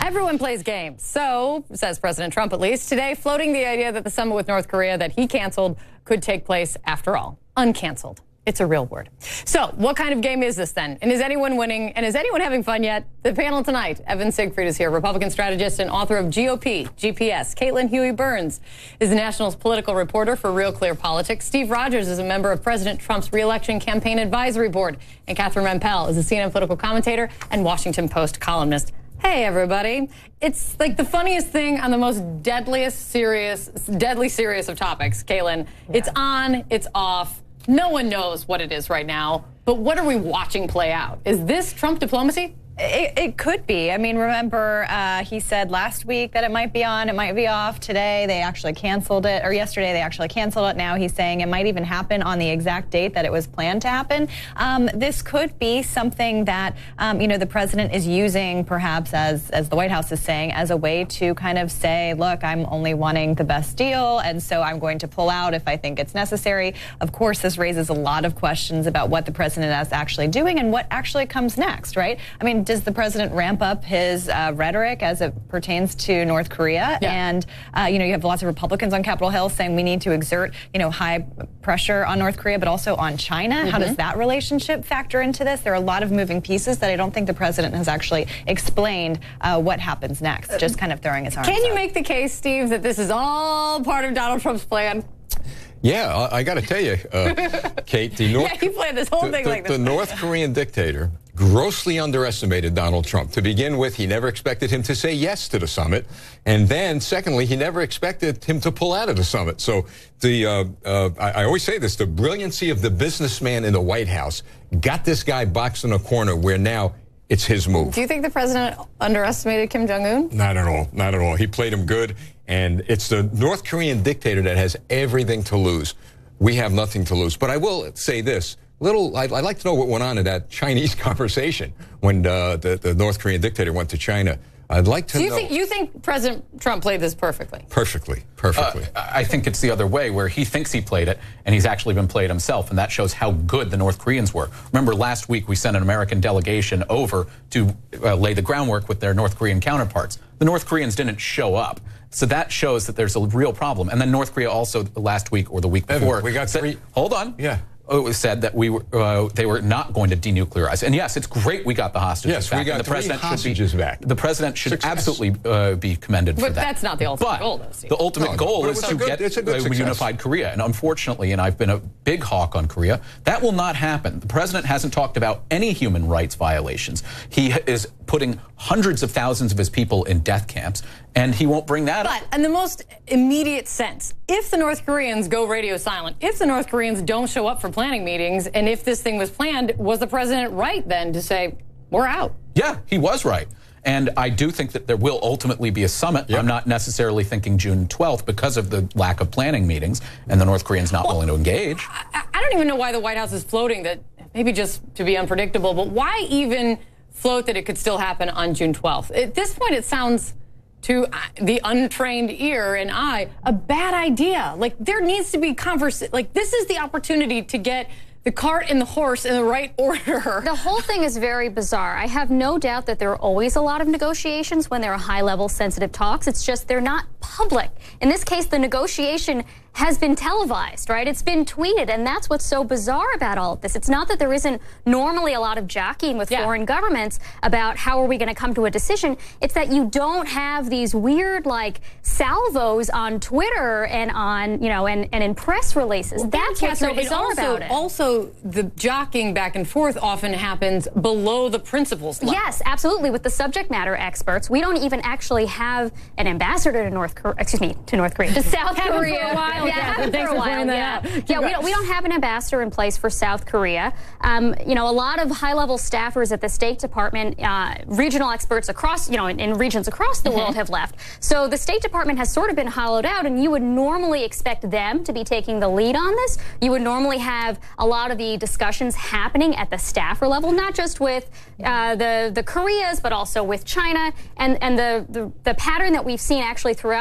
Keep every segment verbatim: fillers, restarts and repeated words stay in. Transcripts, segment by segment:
Everyone plays games. So, says President Trump at least, today floating the idea that the summit with North Korea that he canceled could take place after all. Uncanceled. It's a real word. So, what kind of game is this then? And is anyone winning? And is anyone having fun yet? The panel tonight. Evan Siegfried is here, Republican strategist and author of G O P, G P S. Caitlin Huey-Burns is the National's political reporter for Real Clear Politics. Steve Rogers is a member of President Trump's re-election campaign advisory board. And Catherine Rampell is a C N N political commentator and Washington Post columnist. Hey, everybody. It's like the funniest thing on the most deadliest serious, deadly serious of topics, Caitlin. Yeah. It's on, it's off. No one knows what it is right now, but what are we watching play out? Is this Trump diplomacy? It, it could be. I mean, remember, uh, he said last week that it might be on, it might be off. Today, they actually canceled it, or yesterday, they actually canceled it. Now he's saying it might even happen on the exact date that it was planned to happen. Um, this could be something that, um, you know, the president is using, perhaps, as, as the White House is saying, as a way to kind of say, look, I'm only wanting the best deal, and so I'm going to pull out if I think it's necessary. Of course, this raises a lot of questions about what the president is actually doing and what actually comes next, right? I mean, does the president ramp up his uh, rhetoric as it pertains to North Korea? Yeah. And, uh, you know, you have lots of Republicans on Capitol Hill saying we need to exert, you know, high pressure on North Korea, but also on China. Mm-hmm. How does that relationship factor into this? There are a lot of moving pieces that I don't think the president has actually explained uh, what happens next, just kind of throwing his arms Can you out. make the case, Steve, that this is all part of Donald Trump's plan? Yeah, I, I got to tell you, uh, Kate, the North, yeah, he played this whole the, thing the, like this. The North Korean dictator grossly underestimated Donald Trump. To begin with, he never expected him to say yes to the summit. And then, secondly, he never expected him to pull out of the summit. So the uh, uh, I, I always say this, the brilliancy of the businessman in the White House got this guy boxed in a corner where now it's his move. Do you think the president underestimated Kim Jong-un? Not at all. Not at all. He played him good. And it's the North Korean dictator that has everything to lose. We have nothing to lose. But I will say this. Little, I'd, I'd like to know what went on in that Chinese conversation when uh, the, the North Korean dictator went to China. I'd like to Do you know. think you think President Trump played this perfectly? Perfectly. Perfectly. Uh, I think it's the other way, where he thinks he played it, and he's actually been played himself, and that shows how good the North Koreans were. Remember, last week we sent an American delegation over to uh, lay the groundwork with their North Korean counterparts. The North Koreans didn't show up. So that shows that there's a real problem. And then North Korea also last week or the week before. Evan, we got said, three. Hold on. Yeah. It was said that we were, uh, they were not going to denuclearize. And yes, it's great we got the hostages yes, back. we got and the three president hostages should be, back. The president should Success. absolutely uh, be commended But for that. that's not the ultimate but goal, though, Steve. The ultimate No, goal but it is was to a good- get it's a good a success. unified Korea. And unfortunately, and I've been a big hawk on Korea, that will not happen. The president hasn't talked about any human rights violations. He is putting hundreds of thousands of his people in death camps, and he won't bring that up. But in the most immediate sense, if the North Koreans go radio silent, if the North Koreans don't show up for planning meetings, and if this thing was planned, was the president right then to say, we're out? Yeah, he was right. And I do think that there will ultimately be a summit. Yep. I'm not necessarily thinking June twelfth because of the lack of planning meetings and the North Koreans not Well, willing to engage. I, I don't even know why the White House is floating that, maybe just to be unpredictable, but why even float that it could still happen on June twelfth? At this point, it sounds to the untrained ear and eye a bad idea. Like, there needs to be conversation. Like, this is the opportunity to get the cart and the horse in the right order. The whole thing is very bizarre. I have no doubt that there are always a lot of negotiations when there are high-level sensitive talks. It's just they're not public. In this case, the negotiation has been televised, right? It's been tweeted, and that's what's so bizarre about all of this. It's not that there isn't normally a lot of jockeying with yeah. foreign governments about how are we going to come to a decision. It's that you don't have these weird, like, salvos on Twitter and on, you know, and, and in press releases. Well, that's what's so Catherine, bizarre also, about it. Also, the jockeying back and forth often happens below the principles level. Yes, absolutely. With the subject matter experts, we don't even actually have an ambassador to North Korea. Excuse me, to North Korea, to South Had him for Korea. a while, yeah, Catherine. had him Thanks for a for pointing while. that Yeah, out. yeah. We don't, we don't have an ambassador in place for South Korea. Um, you know, a lot of high-level staffers at the State Department, uh, regional experts across, you know, in, in regions across the mm-hmm. world have left. So the State Department has sort of been hollowed out, and you would normally expect them to be taking the lead on this. You would normally have a lot of the discussions happening at the staffer level, not just with uh, the the Koreas, but also with China. And and the, the the pattern that we've seen actually throughout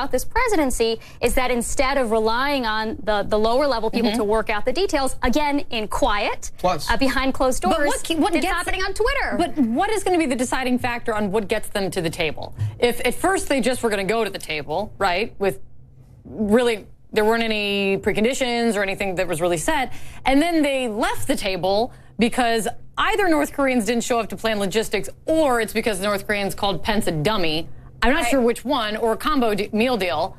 about this presidency is that instead of relying on the, the lower level people mm-hmm. to work out the details, again, in quiet, Plus, uh, behind closed doors, but what, what it's gets, happening on Twitter. But what is going to be the deciding factor on what gets them to the table? If at first they just were going to go to the table, right, with really there weren't any preconditions or anything that was really set, and then they left the table because either North Koreans didn't show up to plan logistics or it's because the North Koreans called Pence a dummy. I'm not I, sure which one, or a combo de- meal deal.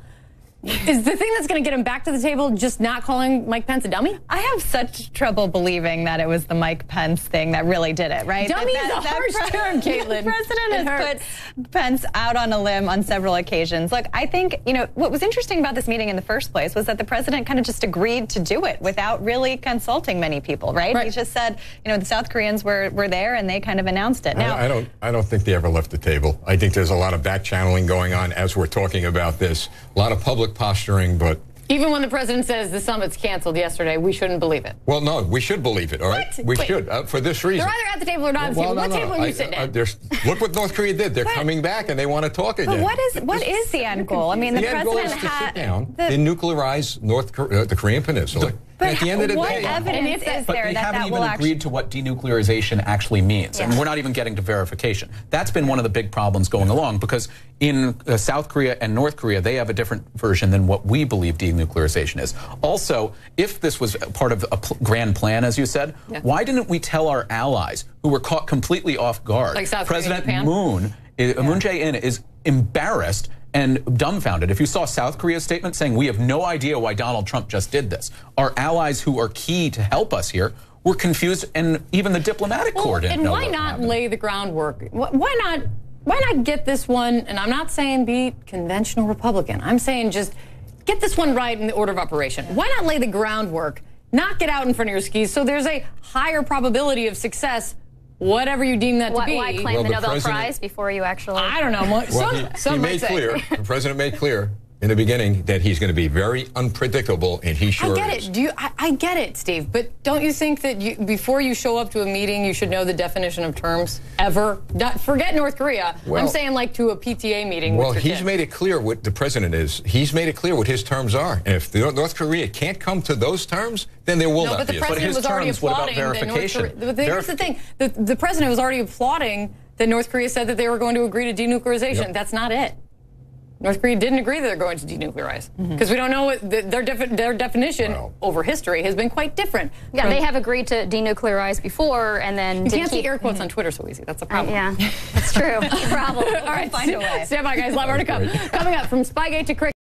Is the thing that's going to get him back to the table just not calling Mike Pence a dummy? I have such trouble believing that it was the Mike Pence thing that really did it, right? Dummy that, is that, a harsh that term, Caitlin. The president it has hurts. put Pence out on a limb on several occasions. Look, I think, you know, what was interesting about this meeting in the first place was that the president kind of just agreed to do it without really consulting many people, right? right. He just said, you know, the South Koreans were, were there and they kind of announced it. Now, I, I don't I don't think they ever left the table. I think there's a lot of back channeling going on as we're talking about this. A lot of public posturing, but even when the president says the summit's canceled yesterday, we shouldn't believe it. Well, no, we should believe it, all right? What? We Wait. should, uh, for this reason. They're either at the table or not at the well, table. no, What no, table are I, you sitting I, at? there's, look what North Korea did. They're But- coming back and they want to talk again. but what is what is the end goal? I mean, the, the end goal president is to had sit down, the, denuclearize North Korea, uh, the Korean Peninsula. But and at the end of the what day, evidence is But there they that haven't that even will agreed actually? to what denuclearization actually means. Yeah. And we're not even getting to verification. That's been one of the big problems going along because in uh, South Korea and North Korea, they have a different version than what we believe denuclearization is. Also, if this was part of a pl- grand plan, as you said, Yeah. why didn't we tell our allies who were caught completely off guard? Like South Korea and President Japan? Moon, uh, Moon Jae-in is embarrassed and dumbfounded. If you saw South Korea's statement saying, we have no idea why Donald Trump just did this, our allies who are key to help us here were confused, and even the diplomatic Well, corps didn't and know why what not happened. lay the groundwork? Wh- Why not? Why not get this one? And I'm not saying be conventional Republican. I'm saying just get this one right in the order of operation. Why not lay the groundwork? Not get out in front of your skis so there's a higher probability of success, whatever you deem that to Why, be. why claim Well, the the Nobel president- Prize before you actually? I don't know. Some, well, he, some he might made say. clear, the president made clear in the beginning that he's going to be very unpredictable, and he sure I get is. it. Do you? I, I get it, Steve. But don't you think that you, before you show up to a meeting, you should know the definition of terms ever? Not, forget North Korea. Well- I'm saying like to a P T A meeting. Well, with your he's kids. made it clear what the president is. He's made it clear what his terms are. And if the North Korea can't come to those terms, then there will No, not but the be a president his was already terms, what about applauding that North verification? Korea. But here's the Verif- thing: the, the president was already applauding that North Korea said that they were going to agree to denuclearization. Yep. That's not it. North Korea didn't agree that they're going to denuclearize because we don't know what the, their defi- their definition Well. over history has been quite different. Yeah, from- they have agreed to denuclearize before, and then You did can't see keep- air quotes on Twitter so easy. That's a Uh, problem. yeah, that's true. Problem. All right, find a way. stand by, guys. A lot more to come. Coming up from Spygate to Cricket.